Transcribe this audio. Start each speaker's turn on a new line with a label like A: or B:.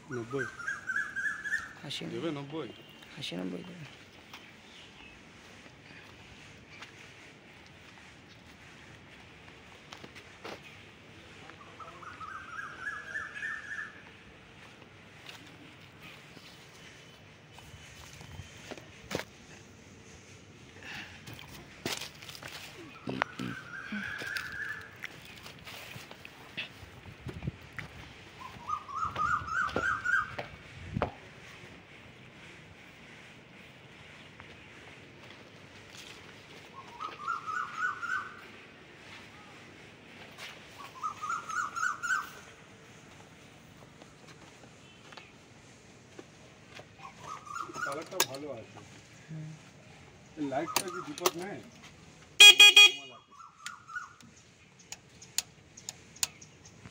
A: 90
B: 80
A: দেবে 90
B: 80 90 দেবে।
A: কালারটা ভালো আছে। লাইটটা কি বিপদ নেই?